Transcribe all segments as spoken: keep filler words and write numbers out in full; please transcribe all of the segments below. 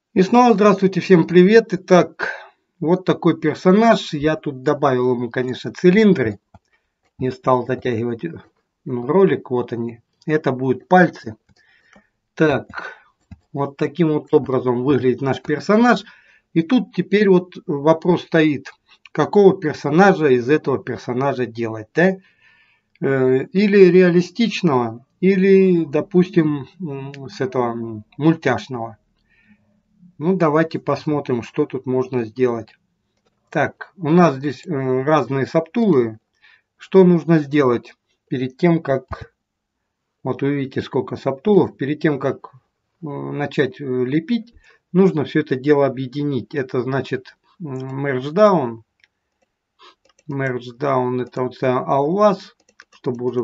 И снова здравствуйте, всем привет. Итак, вот такой персонаж. Я тут добавил ему, конечно, цилиндры. Не стал затягивать ролик. Вот они. Это будут пальцы. Так, вот таким вот образом выглядит наш персонаж. И тут теперь вот вопрос стоит. Какого персонажа из этого персонажа делать, да? Или реалистичного, или, допустим, с этого мультяшного. Ну, давайте посмотрим, что тут можно сделать. Так, у нас здесь разные саптулы. Что нужно сделать перед тем, как... Вот вы видите, сколько саптулов. Перед тем, как начать лепить, нужно все это дело объединить. Это значит merge down. Merge down это вот always, чтобы уже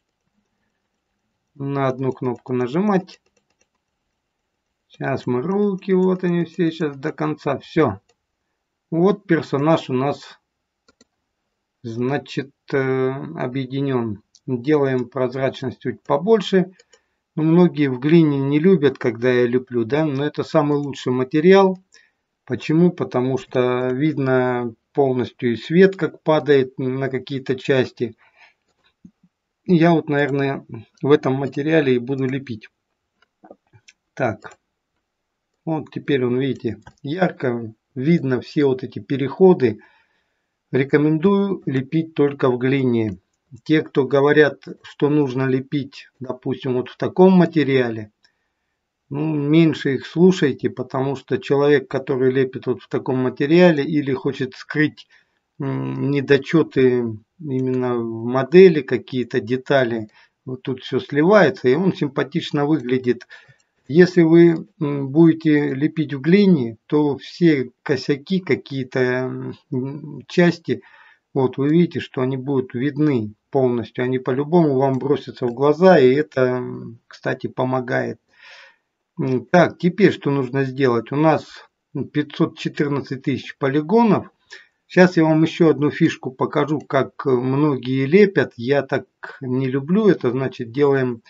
на одну кнопку нажимать. Сейчас мы руки, вот они все сейчас до конца. Все. Вот персонаж у нас, значит, объединен. Делаем прозрачность чуть побольше. Но многие в глине не любят, когда я леплю, да, но это самый лучший материал. Почему? Потому что видно полностью и свет, как падает на какие-то части. Я вот, наверное, в этом материале и буду лепить. Так, вот теперь он, видите, ярко видно все вот эти переходы. Рекомендую лепить только в глине. Те, кто говорят, что нужно лепить, допустим, вот в таком материале, ну, меньше их слушайте, потому что человек, который лепит вот в таком материале или хочет скрыть недочеты именно в модели, какие-то детали, вот тут все сливается, и он симпатично выглядит. Если вы будете лепить в глине, то все косяки, какие-то части, вот вы видите, что они будут видны полностью. Они по-любому вам бросятся в глаза, и это, кстати, помогает. Так, теперь что нужно сделать? У нас пятьсот четырнадцать тысяч полигонов. Сейчас я вам еще одну фишку покажу, как многие лепят. Я так не люблю это. Значит, делаем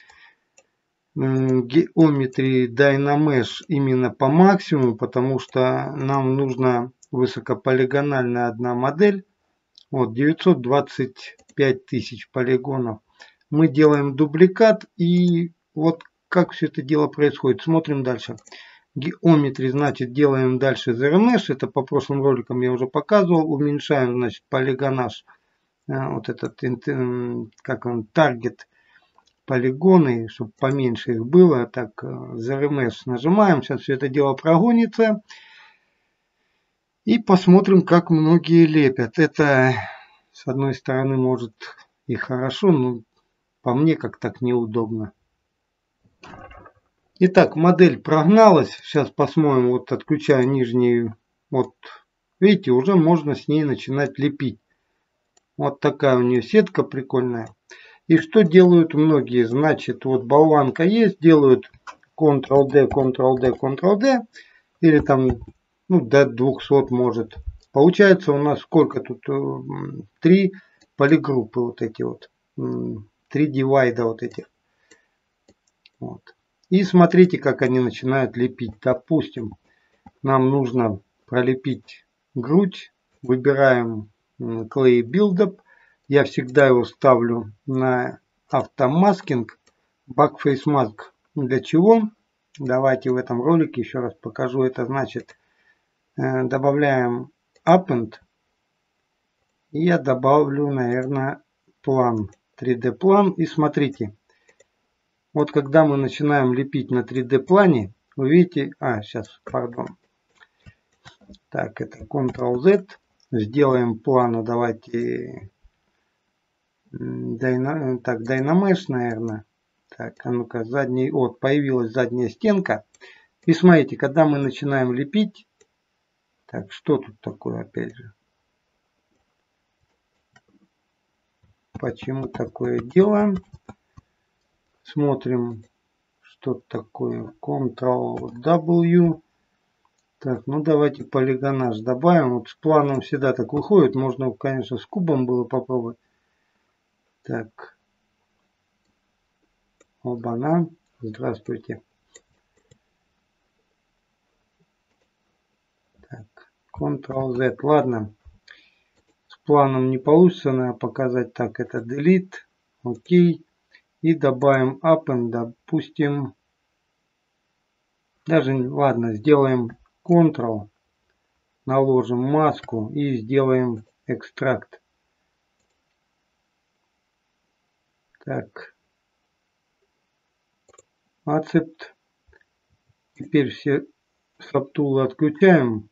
Geometry Dynamesh именно по максимуму, потому что нам нужна высокополигональная одна модель. Вот девятьсот двадцать пять тысяч полигонов. Мы делаем дубликат, и вот как все это дело происходит. Смотрим дальше. Geometry, значит, делаем дальше зеро меш. Это по прошлым роликам я уже показывал. Уменьшаем, значит, полигонаж. Вот этот, как он, таргет полигоны, чтобы поменьше их было. Так, зеро меш нажимаем. Сейчас все это дело прогонится. И посмотрим, как многие лепят. Это, с одной стороны, может и хорошо, но по мне как так неудобно. Итак, модель прогналась. Сейчас посмотрим, вот отключаю нижнюю. Вот, видите, уже можно с ней начинать лепить. Вот такая у нее сетка прикольная. И что делают многие? Значит, вот болванка есть, делают контрол-D, контрол-D, контрол-D. Или там, ну, до двухсот может. Получается у нас сколько тут? Три полигруппы вот эти вот. Три дивайда вот этих. Вот. И смотрите, как они начинают лепить. Допустим, нам нужно пролепить грудь. Выбираем Clay Buildup. Я всегда его ставлю на автомаскинг. Backface Mask. Для чего? Давайте в этом ролике еще раз покажу. Это значит, добавляем Append. И я добавлю, наверное, план. три дэ план. И смотрите. Вот когда мы начинаем лепить на три дэ плане, вы видите, а, сейчас, пардон. Так, это контрол-Z. Сделаем плану, давайте, Dyna, так, Dynamesh, наверное. Так, а ну-ка, задний, вот, появилась задняя стенка. И смотрите, когда мы начинаем лепить, так, что тут такое, опять же? Почему такое делаем? Смотрим, что такое. контрол-W. Так, ну давайте полигонаж добавим. Вот с планом всегда так выходит. Можно, конечно, с кубом было попробовать. Так. Оба-на. Здравствуйте. Так, контрол зет. Ладно. С планом не получится, надо показать. Так, это delete. Окей. И добавим append, допустим. Даже, ладно, сделаем Ctrl. Наложим маску и сделаем экстракт. Так. Accept. Теперь все сабтулы отключаем.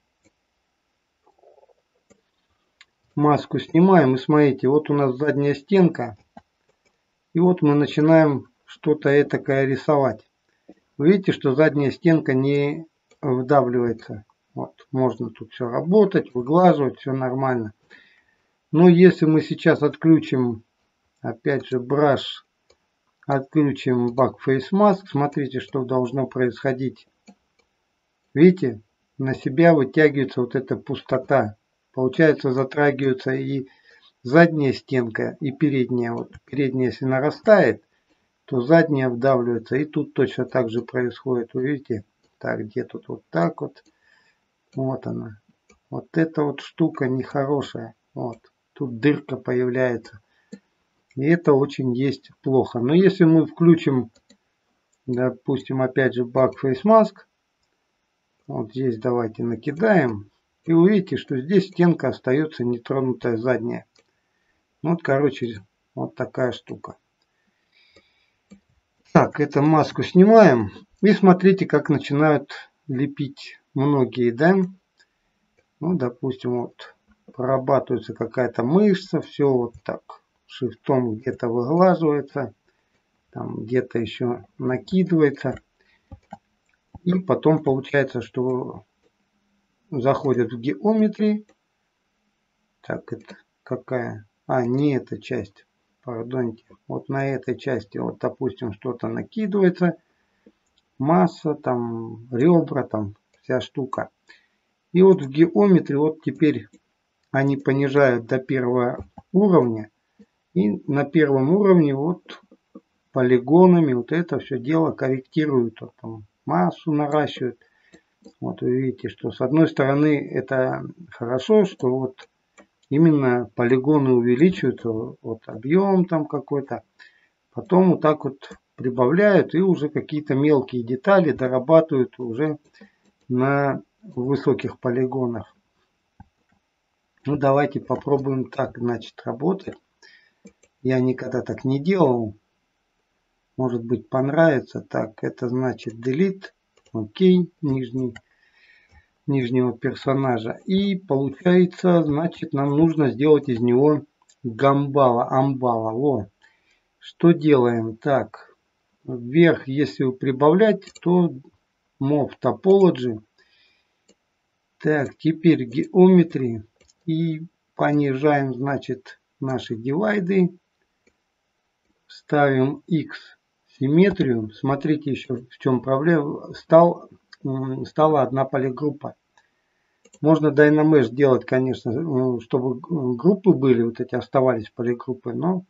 Маску снимаем. И смотрите, вот у нас задняя стенка. И вот мы начинаем что-то этакое рисовать. Вы видите, что задняя стенка не вдавливается. Вот, можно тут все работать, выглаживать, все нормально. Но если мы сейчас отключим, опять же, brush, отключим backface mask, смотрите, что должно происходить. Видите, на себя вытягивается вот эта пустота. Получается, затрагивается и задняя стенка, и передняя. Вот передняя, если нарастает, то задняя вдавливается. И тут точно так же происходит. Вы видите? Так, где тут вот так вот. Вот она. Вот эта вот штука нехорошая. Вот. Тут дырка появляется. И это очень есть плохо. Но если мы включим, допустим, опять же backface mask. Вот здесь давайте накидаем. И увидите, что здесь стенка остается нетронутая задняя. Вот, короче, вот такая штука. Так, эту маску снимаем. И смотрите, как начинают лепить многие, да? Ну, допустим, вот прорабатывается какая-то мышца, все вот так. Шрифтом где-то выглаживается, там где-то еще накидывается. И потом получается, что заходят в геометрии. Так, это какая? А, не эта часть. Пардоньте. Вот на этой части, вот, допустим, что-то накидывается. Масса, там, ребра, там, вся штука. И вот в геометрии, вот теперь они понижают до первого уровня. И на первом уровне вот полигонами вот это все дело корректируют. Вот, там, массу наращивают. Вот вы видите, что с одной стороны это хорошо, что вот именно полигоны увеличиваются, вот объем там какой-то. Потом вот так вот прибавляют и уже какие-то мелкие детали дорабатывают уже на высоких полигонах. Ну давайте попробуем так, значит, работать. Я никогда так не делал. Может быть, понравится. Так, это значит delete. Окей, нижний. Нижнего персонажа. И получается, значит, нам нужно сделать из него гамбала, амбала. Во. Что делаем? Так, вверх, если прибавлять, то move topology. Так, теперь geometry. И понижаем, значит, наши дивайды. Ставим X симметрию. Смотрите еще в чем проблема. Стал, стала одна полигруппа. Можно Dynamesh делать, конечно, чтобы группы были, вот эти оставались полигруппы, но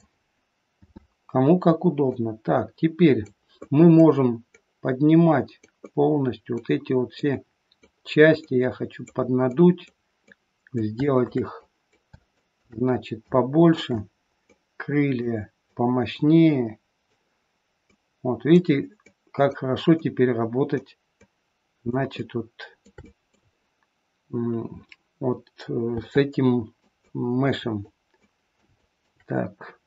кому как удобно. Так, теперь мы можем поднимать полностью вот эти вот все части. Я хочу поднадуть, сделать их, значит, побольше, крылья помощнее. Вот видите, как хорошо теперь работать, значит, вот вот с этим мешем. Так.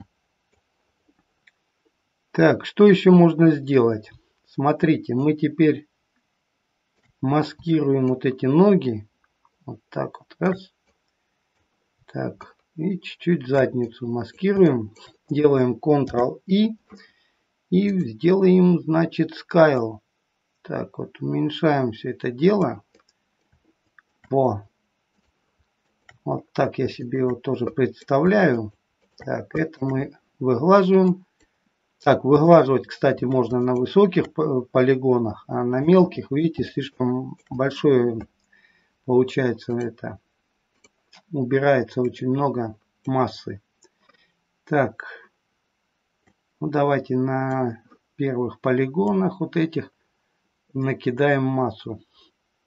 Так, что еще можно сделать? Смотрите, мы теперь маскируем вот эти ноги. Вот так вот. Раз. Так. И чуть-чуть задницу маскируем. Делаем контрол-И. И сделаем, значит, scale. Так, вот уменьшаем все это дело. Во. Вот так я себе его тоже представляю. Так, это мы выглаживаем. Так, выглаживать, кстати, можно на высоких полигонах, а на мелких, видите, слишком большое получается это. Убирается очень много массы. Так, ну давайте на первых полигонах вот этих накидаем массу.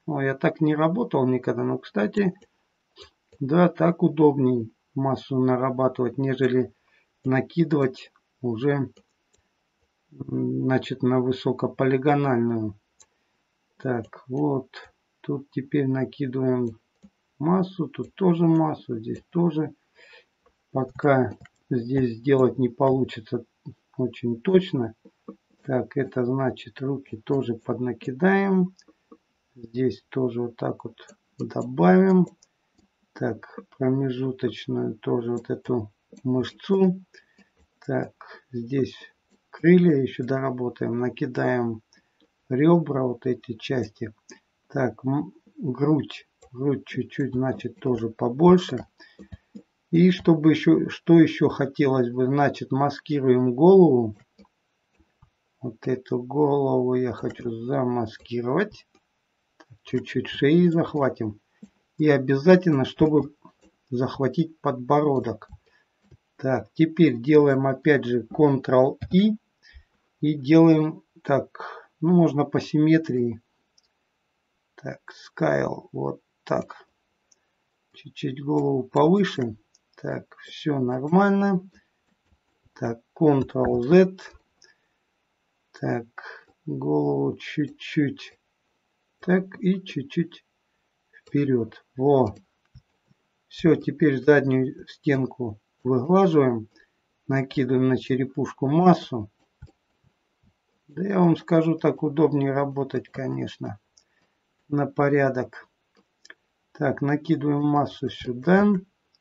О, я так не работал никогда, но, кстати, да, так удобней массу нарабатывать, нежели накидывать уже, значит, на высокополигональную. Так, вот, тут теперь накидываем массу, тут тоже массу, здесь тоже. Пока здесь сделать не получится очень точно. Так, это значит, руки тоже поднакидаем. Здесь тоже вот так вот добавим. Так, промежуточную тоже вот эту мышцу. Так, здесь крылья еще доработаем. Накидаем ребра, вот эти части. Так, грудь. Грудь чуть-чуть, значит, тоже побольше. И чтобы еще, что еще хотелось бы, значит, маскируем голову. Вот эту голову я хочу замаскировать. Чуть-чуть шеи захватим. И обязательно, чтобы захватить подбородок. Так, теперь делаем опять же контрол-И. И делаем так, ну можно по симметрии. Так, Scale, вот так. Чуть-чуть голову повыше. Так, все нормально. Так, контрол-Z. Так, голову чуть-чуть. Так, и чуть-чуть вперед. Во. Все, теперь заднюю стенку выглаживаем. Накидываем на черепушку массу. Да я вам скажу, так удобнее работать, конечно. На порядок. Так, накидываем массу сюда.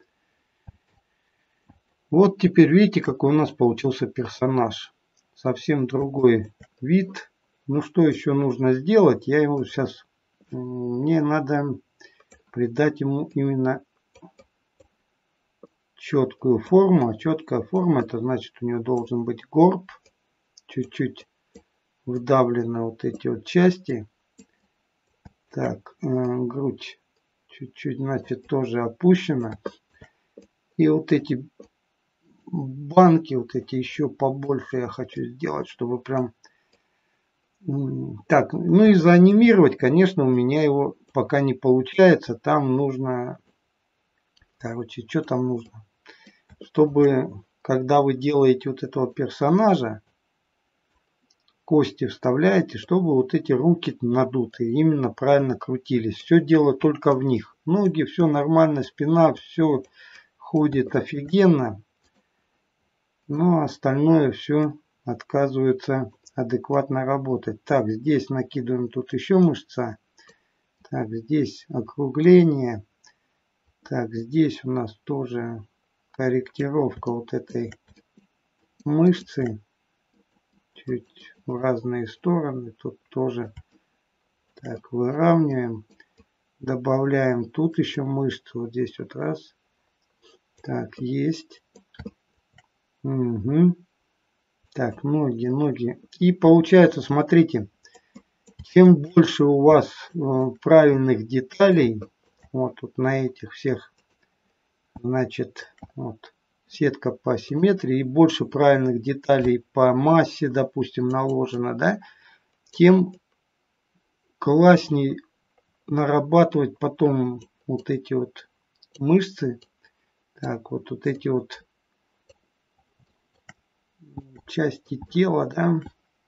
Вот теперь видите, какой у нас получился персонаж. Совсем другой вид. Ну что еще нужно сделать? Я его сейчас... Мне надо придать ему именно четкую форму. Четкая форма, это значит, у нее должен быть горб. Чуть-чуть вдавлены вот эти вот части. Так, э, грудь чуть-чуть, значит, тоже опущена. И вот эти банки, вот эти еще побольше я хочу сделать, чтобы прям... Так, ну и заанимировать, конечно, у меня его пока не получается. Там нужно... Короче, что там нужно? Чтобы, когда вы делаете вот этого персонажа, кости вставляете, чтобы вот эти руки надутые именно правильно крутились. Все дело только в них. Ноги, все нормально, спина, все ходит офигенно. Но остальное все отказывается адекватно работать. Так, здесь накидываем тут еще мышца. Так, здесь округление. Так, здесь у нас тоже корректировка вот этой мышцы. Чуть в разные стороны. Тут тоже так выравниваем. Добавляем тут еще мышцу. Вот здесь вот раз. Так, есть. Угу. Так, ноги, ноги. И получается, смотрите, чем больше у вас э, правильных деталей, вот тут на этих всех, значит, вот сетка по симметрии, и больше правильных деталей по массе, допустим, наложено, да, тем классней нарабатывать потом вот эти вот мышцы. Так, вот, вот эти вот части тела, да.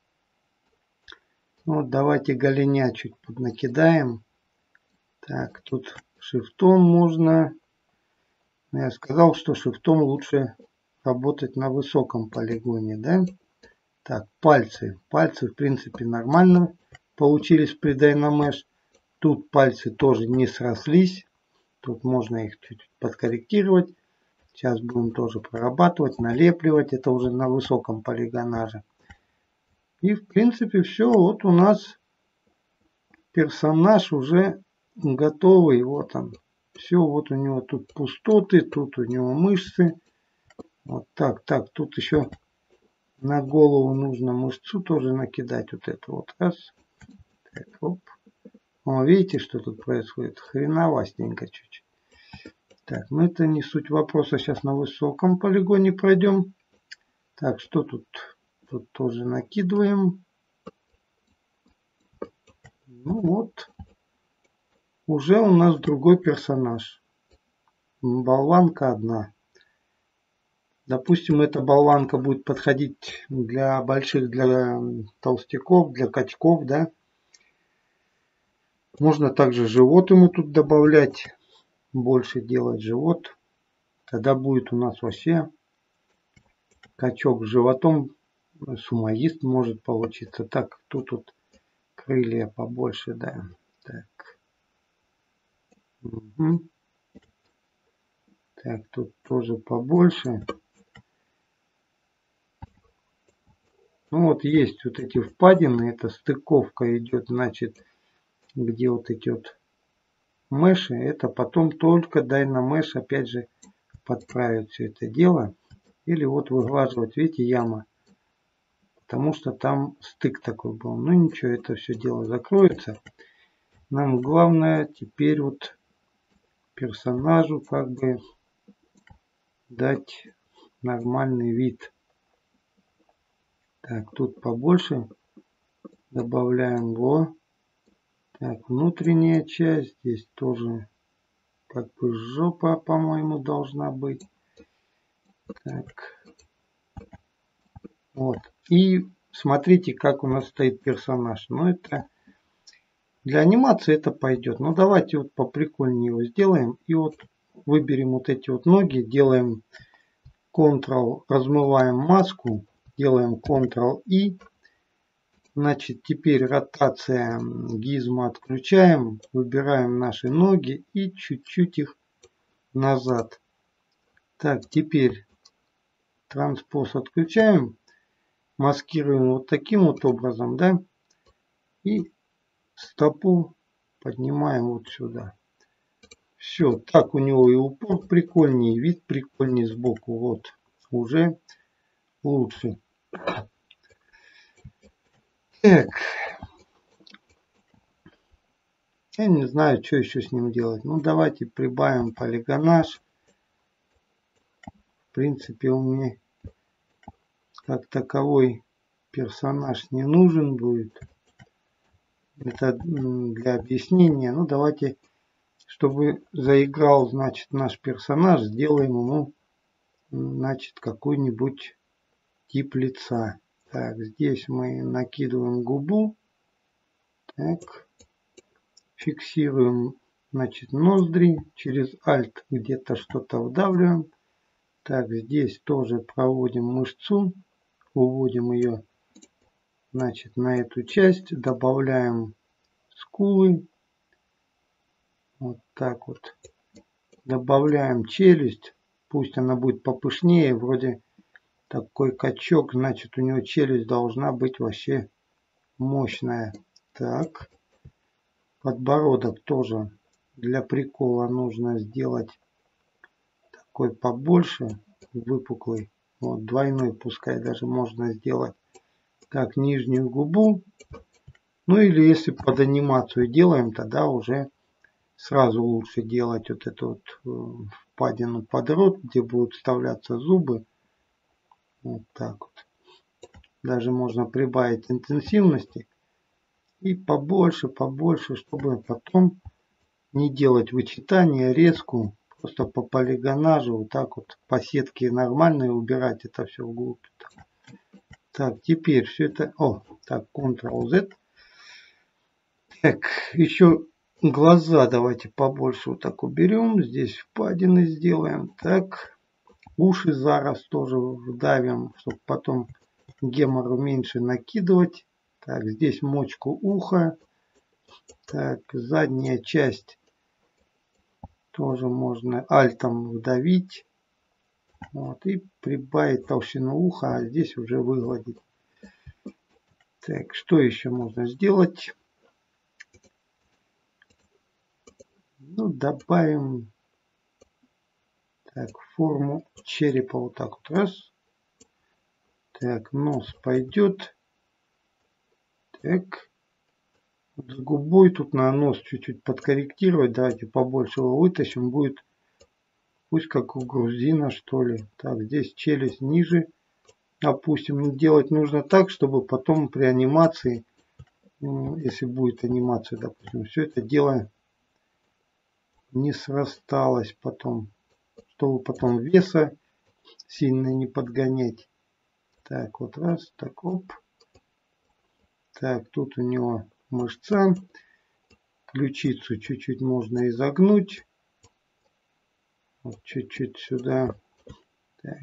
Вот давайте голеня чуть поднакидаем. Так, тут шрифтом можно. Я сказал, что шрифтом лучше работать на высоком полигоне, да. Так, пальцы. Пальцы, в принципе, нормально получились при Dynamesh. Тут пальцы тоже не срослись. Тут можно их чуть подкорректировать. Сейчас будем тоже прорабатывать, налепливать. Это уже на высоком полигонаже. И в принципе все. Вот у нас персонаж уже готовый. Вот он. Все, вот у него тут пустоты, тут у него мышцы. Вот так, так. Тут еще на голову нужно мышцу тоже накидать. Вот это вот раз. Так, оп. О, видите, что тут происходит? Хреновастенько чуть-чуть. Так, ну это не суть вопроса. Сейчас на высоком полигоне пройдем. Так, что тут? Тут тоже накидываем. Ну вот. уже у нас другой персонаж. Болванка одна. Допустим, эта болванка будет подходить для больших, для толстяков, для качков, да. Можно также живот ему тут добавлять, больше делать живот. Тогда будет у нас вообще качок с животом, сумоист может получиться. Так, тут вот крылья побольше, да. Так. Угу. Так, тут тоже побольше. Ну вот есть вот эти впадины, это стыковка идет, значит, где вот эти вот меши, это потом только Dynamesh опять же подправить все это дело. Или вот выглаживать, видите, яма. Потому что там стык такой был. Ну ничего, это все дело закроется. Нам главное теперь вот персонажу как бы дать нормальный вид. Так, тут побольше добавляем во. Так, внутренняя часть здесь тоже как бы жопа, по-моему, должна быть. Так. Вот. И смотрите, как у нас стоит персонаж. Ну, это для анимации это пойдет. Но давайте вот поприкольнее его сделаем. И вот выберем вот эти вот ноги, делаем Ctrl, размываем маску, делаем Ctrl-I. Значит, теперь ротация гизма отключаем, выбираем наши ноги и чуть-чуть их назад. Так, теперь транспоз отключаем, маскируем вот таким вот образом, да, и стопу поднимаем вот сюда. Все, так у него и упор прикольнее, и вид прикольнее сбоку, вот, уже лучше. Так. Я не знаю, что еще с ним делать. Ну, давайте прибавим полигонаж. В принципе, у меня как таковой персонаж не нужен будет. Это для объяснения. Ну, давайте, чтобы заиграл, значит, наш персонаж, сделаем ему, значит, какой-нибудь тип лица. Так, здесь мы накидываем губу. Так. Фиксируем, значит, ноздри. Через Alt где-то что-то вдавливаем. Так, здесь тоже проводим мышцу. Уводим ее, значит, на эту часть. Добавляем скулы. Вот так вот. Добавляем челюсть. Пусть она будет попышнее. Вроде такой качок. Значит, у него челюсть должна быть вообще мощная. Так. Подбородок тоже для прикола нужно сделать такой побольше, выпуклый. Вот, двойной пускай даже можно сделать. Так, нижнюю губу. Ну или если под анимацию делаем, тогда уже сразу лучше делать вот эту вот впадину под рот, где будут вставляться зубы. Вот так вот. Даже можно прибавить интенсивности. И побольше, побольше, чтобы потом не делать вычитание, резку. Просто по полигонажу, вот так вот по сетке нормально убирать это все вглубь. Так, теперь все это... О, так, Ctrl-Z. Так, еще глаза давайте побольше вот так уберем. Здесь впадины сделаем. Так, уши зараз тоже вдавим, чтобы потом гемору меньше накидывать. Так, здесь мочку уха. Так, задняя часть тоже можно альтом вдавить. Вот, и прибавить толщину уха, а здесь уже выгладить. Так, что еще можно сделать? Ну, добавим так, форму черепа вот так вот. Раз. Так, нос пойдет. Так. С губой тут на нос чуть-чуть подкорректировать. Давайте побольше его вытащим. Будет пусть как у грузина, что ли. Так, здесь челюсть ниже опустим. Делать нужно так, чтобы потом при анимации, если будет анимация, допустим, все это дело не срасталось потом, чтобы потом веса сильно не подгонять. Так, вот раз, так, оп. Так, тут у него мышца. Ключицу чуть-чуть можно изогнуть. Вот чуть-чуть сюда. Так.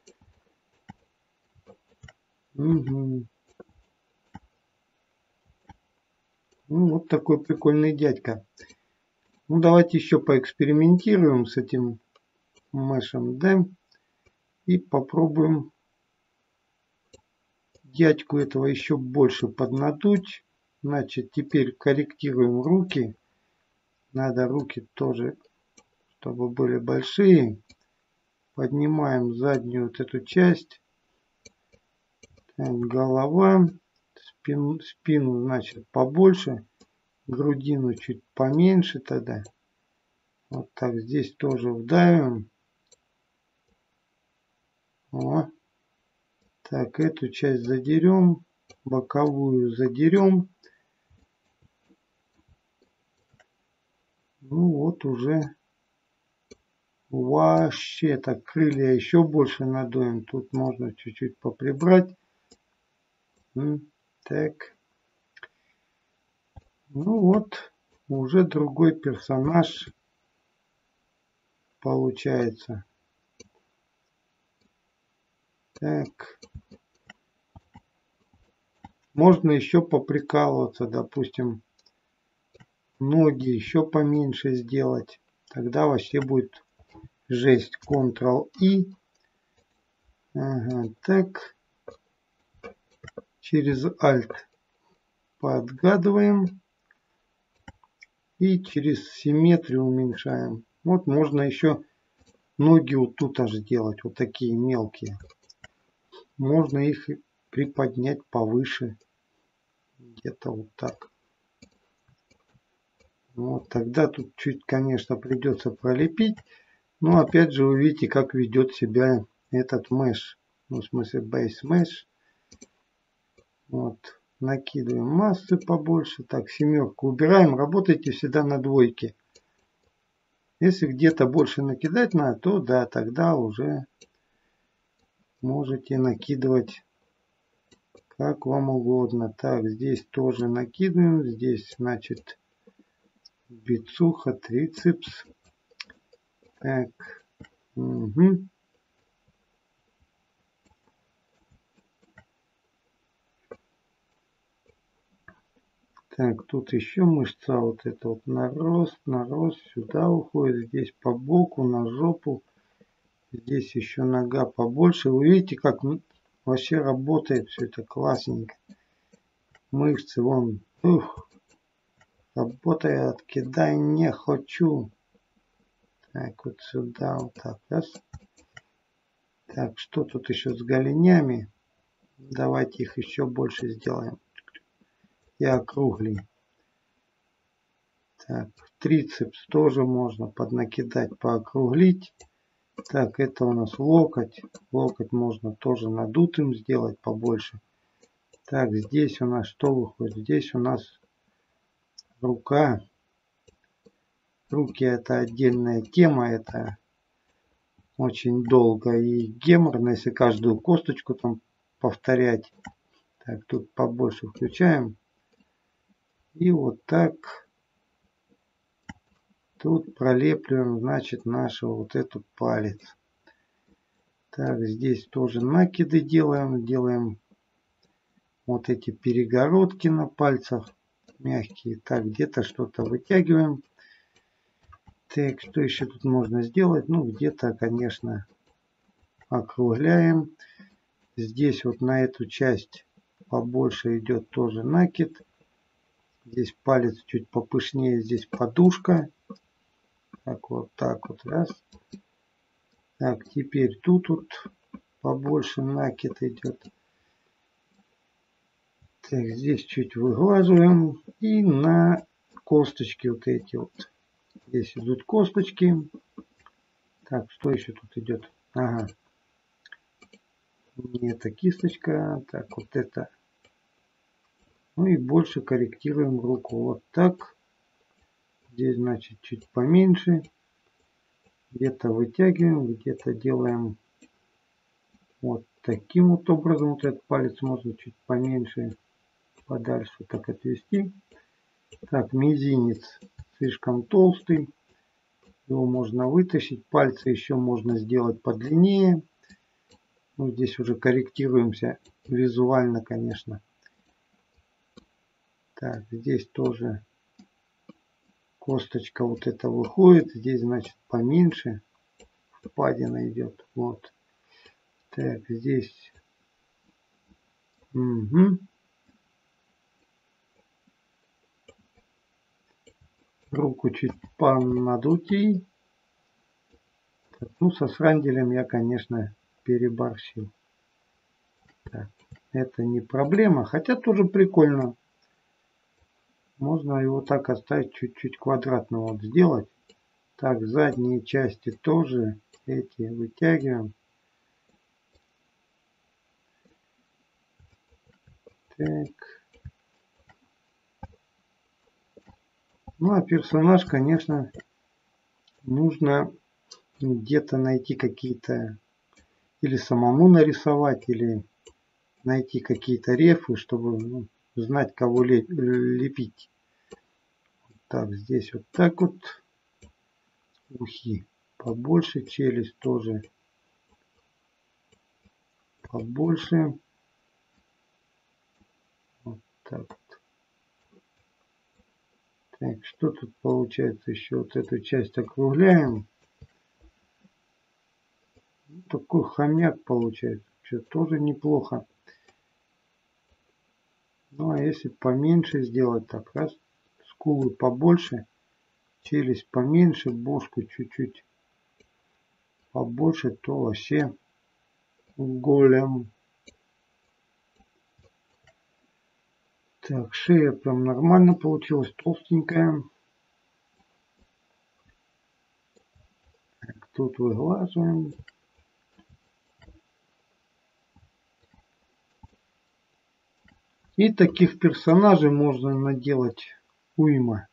Угу. Ну, вот такой прикольный дядька. Ну, давайте еще поэкспериментируем с этим мешем, да? И попробуем дядьку этого еще больше поднадуть. Значит, теперь корректируем руки. Надо руки тоже, чтобы были большие. Поднимаем заднюю вот эту часть. Так, голова. Спину, спину, значит, побольше. Грудину чуть поменьше тогда. Вот так здесь тоже вдавим. О. Так, эту часть задерем. Боковую задерем. Ну вот уже вообще так крылья еще больше надуем. Тут можно чуть-чуть поприбрать. Так. Ну вот, уже другой персонаж получается. Так. Можно еще поприкалываться, допустим, ноги еще поменьше сделать. Тогда вообще будет жесть. контрол-И. Ага, так. Через Alt подгадываем. И через симметрию уменьшаем. Вот можно еще ноги вот тут аж делать. Вот такие мелкие. Можно их приподнять повыше. Где-то вот так. Вот тогда тут чуть, конечно, придется пролепить. Но опять же вы видите, как ведет себя этот mesh. Ну, в смысле base mesh. Вот. Накидываем массы побольше. Так, семерку убираем. Работайте всегда на двойке. Если где-то больше накидать надо, то да, тогда уже можете накидывать как вам угодно. Так, здесь тоже накидываем. Здесь, значит, бицуха, трицепс. Так. Угу. Так, тут еще мышца вот эта вот на рост, на рост, сюда уходит, здесь по боку, на жопу. Здесь еще нога побольше. Вы видите, как вообще работает все это классненько. Мышцы вон, ух, работает, кидай не хочу. Так, вот сюда, вот так, раз. Так, что тут еще с голенями? Давайте их еще больше сделаем. И округлим. Так, трицепс тоже можно поднакидать, поокруглить. Так, это у нас локоть. Локоть можно тоже надутым сделать побольше. Так, здесь у нас что выходит? Здесь у нас рука. Руки это отдельная тема. Это очень долго и геморно, если каждую косточку там повторять. Так, тут побольше включаем. И вот так. Тут пролепливаем, значит, наш вот этот палец. Так, здесь тоже накиды делаем. Делаем вот эти перегородки на пальцах. Мягкие. Так, где-то что-то вытягиваем. Так, что еще тут можно сделать? Ну, где-то, конечно, округляем. Здесь вот на эту часть побольше идет тоже накид. Здесь палец чуть попышнее. Здесь подушка. Так, вот так вот. Раз. Так, теперь тут вот побольше накид идет. Так, здесь чуть выглаживаем. И на косточки вот эти вот. Здесь идут косточки. Так, что еще тут идет? Ага. Не это кисточка. Так, вот это. Ну и больше корректируем руку. Вот так. Здесь, значит, чуть поменьше. Где-то вытягиваем, где-то делаем вот таким вот образом. Вот этот палец можно чуть поменьше, подальше так отвести. Так, мизинец слишком толстый. Его можно вытащить. Пальцы еще можно сделать подлиннее. Ну, здесь уже корректируемся визуально, конечно. Так, здесь тоже косточка вот эта выходит. Здесь, значит, поменьше. Впадина идет. Вот. Так, здесь. Угу. Руку чуть понадутей. Так, ну, со сранделем я, конечно, переборщил. Так, это не проблема, хотя тоже прикольно. Можно его так оставить, чуть-чуть квадратного вот сделать. Так, задние части тоже эти вытягиваем. Так. Ну, а персонаж, конечно, нужно где-то найти какие-то, или самому нарисовать, или найти какие-то рефы, чтобы, ну, знать, кого лепить. Так, здесь вот так вот. Ухи побольше, челюсть тоже побольше. Вот так вот. Так, что тут получается еще? Вот эту часть округляем. Такой хомяк получается. Что, тоже неплохо. Ну, а если поменьше сделать, так, раз, скулы побольше, челюсть поменьше, бошку чуть-чуть побольше, то вообще голем. Так, шея прям нормально получилась, толстенькая. Так, тут выглаживаем. И таких персонажей можно наделать уйма.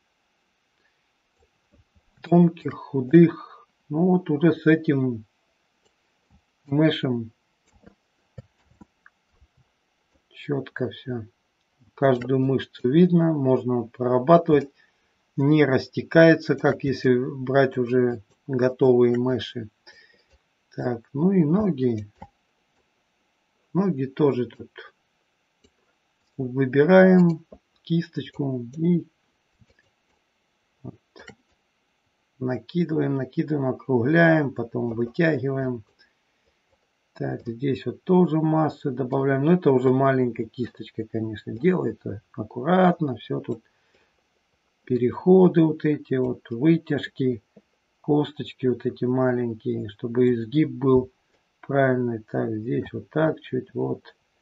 Тонких, худых. Ну вот уже с этим мешем четко все. Каждую мышцу видно, можно прорабатывать. Не растекается, как если брать уже готовые меши. Так, ну и ноги. Ноги тоже тут выбираем кисточку и вот накидываем, накидываем, округляем, потом вытягиваем. Так, здесь вот тоже массы добавляем. Но это уже маленькая кисточка, конечно, делается аккуратно. Все тут переходы вот эти вот, вытяжки, косточки вот эти маленькие, чтобы изгиб был правильный. Так, здесь вот так чуть вот.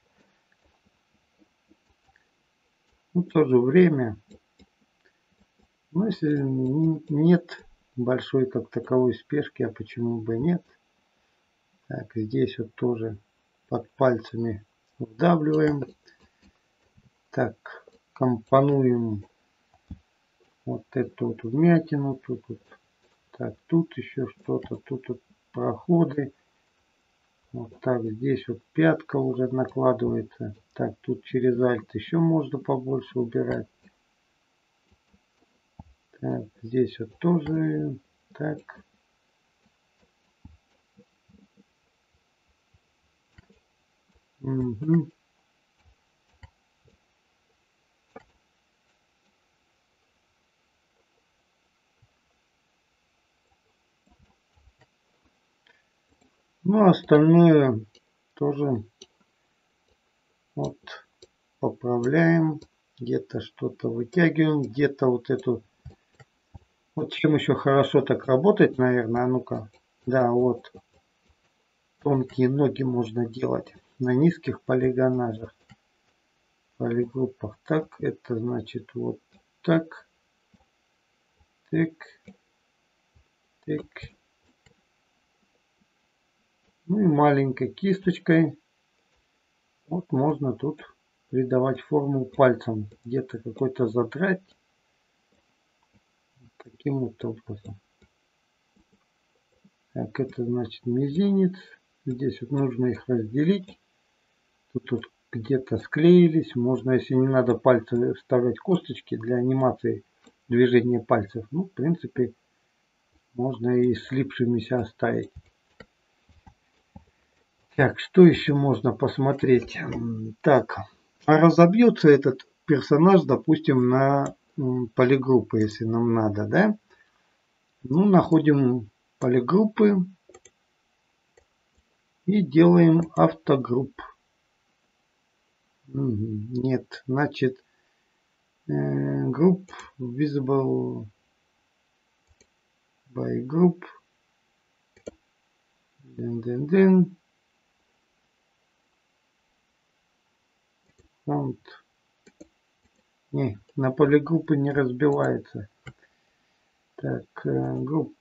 Ну, тоже время. Но если нет большой как таковой спешки, а почему бы нет. Так, здесь вот тоже под пальцами вдавливаем. Так, компонуем вот эту вот вмятину. Тут вот, так, тут еще что-то, тут вот проходы. Вот так, здесь вот пятка уже накладывается. Так, тут через альт еще можно побольше убирать. Так, здесь вот тоже так. Угу. Ну, остальное тоже вот поправляем. Где-то что-то вытягиваем, где-то вот эту. Вот чем еще хорошо так работать, наверное, а ну-ка. Да, вот. Тонкие ноги можно делать на низких полигонажах. Полигруппах. Так, это значит вот так. Так. Так. Ну и маленькой кисточкой. Вот можно тут придавать форму пальцем. Где-то какой-то задрать. таким вот образом. Так, это значит мизинец. Здесь вот нужно их разделить. Тут, тут где-то склеились. Можно, если не надо пальцы вставлять косточки для анимации движения пальцев. Ну, в принципе, можно и слипшимися оставить. Так, что еще можно посмотреть? Так, а разобьется этот персонаж, допустим, на полигруппы, если нам надо, да? Ну, находим полигруппы и делаем автогрупп. Нет, значит, group visible by group. Then, then, then. Font. Не, на полигруппы не разбивается. Так, групп.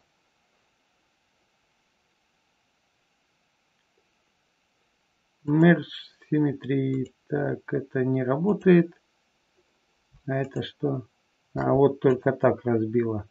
Merge Symmetry. Так, это не работает. А это что? А вот только так разбило.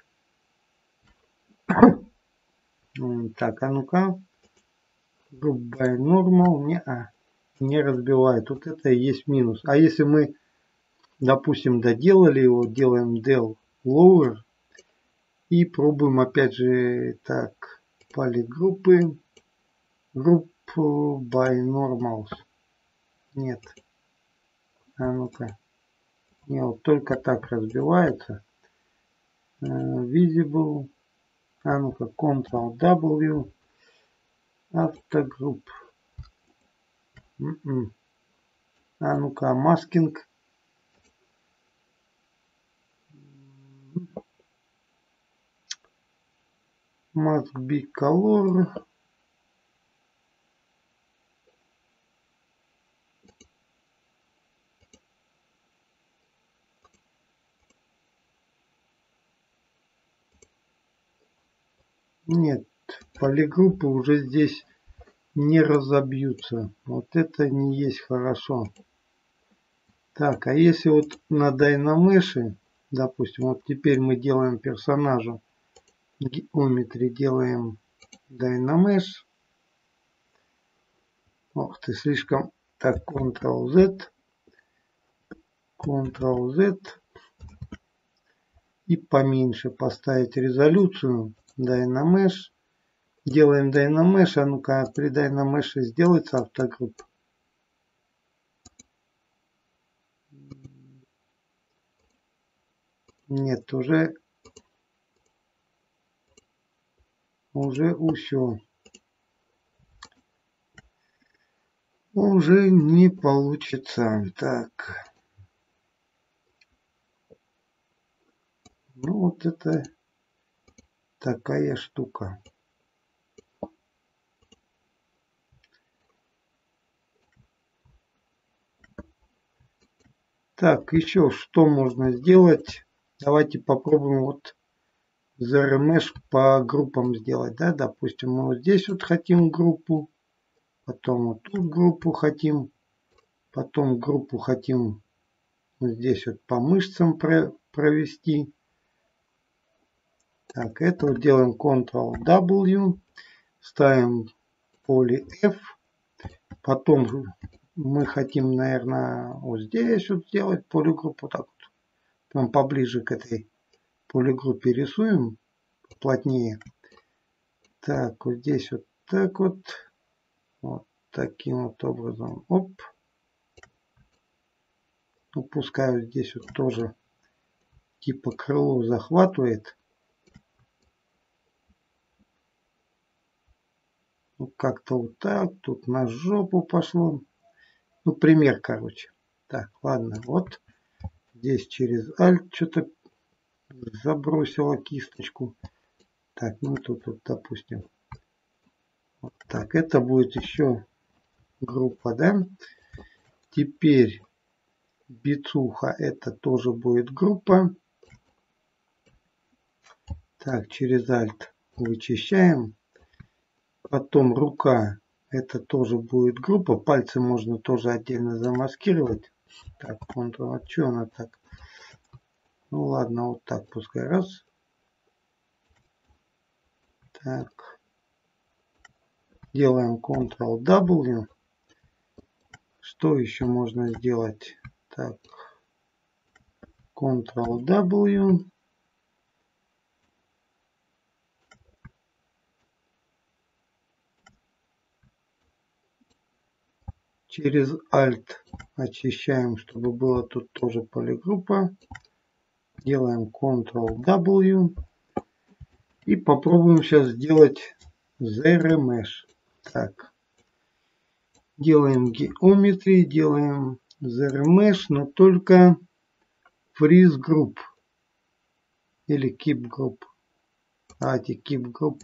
Так, а ну-ка. Group by normal. Не, а, не разбивает. Вот это и есть минус. А если мы, допустим, доделали его, делаем del lower и пробуем опять же так, полигруппы. Group by normals. Нет. А ну-ка. Не, вот только так разбивается. Uh, visible. А ну-ка, контрол дабл-ю. Автогрупп. Mm-mm. А ну-ка, маскинг. Must be color. Нет, полигруппы уже здесь не разобьются. Вот это не есть хорошо. Так, а если вот на Dynamesh'е, допустим, вот теперь мы делаем персонажа, геометрии делаем Dynamesh. Ох ты, слишком. Так, контрол-Z. контрол-Z. И поменьше поставить резолюцию. Dynamesh. Делаем Dynamesh. А ну-ка, при Dynamesh сделается автогрупп. Нет, уже уже все. Уже не получится. Так. Ну вот это такая штука. Так, еще что можно сделать? Давайте попробуем вот зет меш по группам сделать. Да? Допустим, мы вот здесь вот хотим группу. Потом вот тут группу хотим. Потом группу хотим вот здесь вот по мышцам провести. Так, это вот делаем контрол дабл ю. Ставим поле F. Потом мы хотим, наверное, вот здесь вот сделать полигруппу. Так вот. Прям поближе к этой полигруппе рисуем. Плотнее. Так, вот здесь вот так вот. Вот таким вот образом. Оп. Ну, пускай вот здесь вот тоже типа крыло захватывает. Ну, как-то вот так. Тут на жопу пошло. Ну, пример, короче. Так, ладно. Вот. Здесь через Alt что-то забросила кисточку. Так, ну тут вот, допустим. Вот так. Это будет еще группа, да? Теперь бицуха. Это тоже будет группа. Так, через Alt вычищаем. Потом рука. Это тоже будет группа. Пальцы можно тоже отдельно замаскировать. Так, Ctrl. А что она так? Ну ладно, вот так пускай. Раз. Так. Делаем контрол дабл ю. Что еще можно сделать? Так. контрол дабл ю. Через Alt очищаем, чтобы было тут тоже полигруппа. Делаем контрол дабл ю. И попробуем сейчас сделать зеро меш. Так. Делаем Geometry, делаем зеро меш, но только Freeze Group. Или Keep Group. Давайте Keep Group.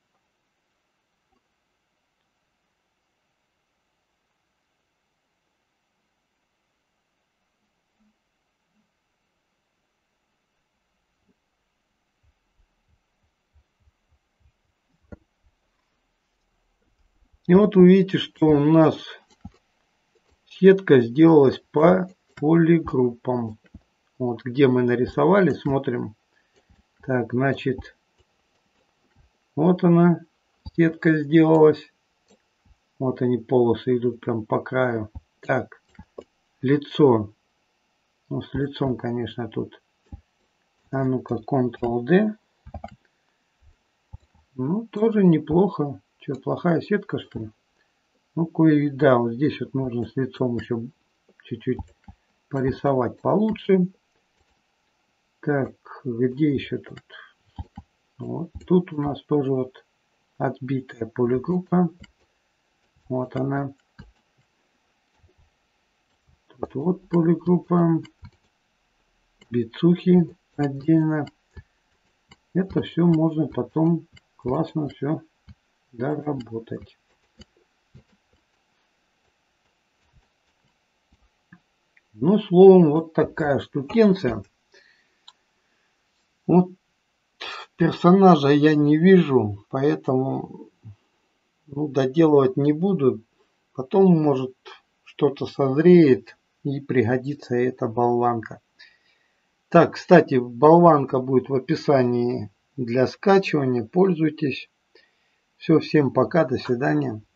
И вот увидите, что у нас сетка сделалась по полигруппам. Вот где мы нарисовали, смотрим. Так, значит, вот она, сетка сделалась. Вот они, полосы идут прям по краю. Так, лицо. Ну, с лицом, конечно, тут. А ну-ка, контрол дэ. Ну, тоже неплохо. Что, плохая сетка, что ли? Ну, кое, да, вот здесь вот нужно с лицом еще чуть-чуть порисовать получше. Так, где еще тут? Вот тут у нас тоже вот отбитая полигруппа. Вот она. Тут вот полигруппа. Бицухи отдельно. Это все можно потом классно все доработать. Ну, словом, вот такая штукенция. Вот персонажа я не вижу, поэтому ну, доделывать не буду. Потом, может, что-то созреет и пригодится эта болванка. Так, кстати, болванка будет в описании для скачивания. Пользуйтесь. Все, всем пока, до свидания.